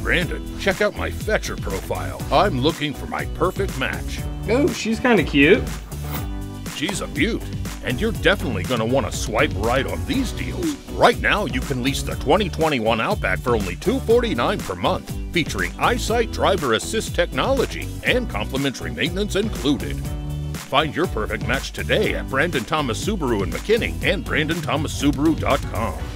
Brandon, check out my Fetcher profile. I'm looking for my perfect match. Oh, she's kind of cute. She's a beaut, and you're definitely going to want to swipe right on these deals. Right now, you can lease the 2021 Outback for only $249 per month, featuring EyeSight driver assist technology and complimentary maintenance included. Find your perfect match today at Brandon Thomas Subaru in McKinney and BrandonThomasSubaru.com.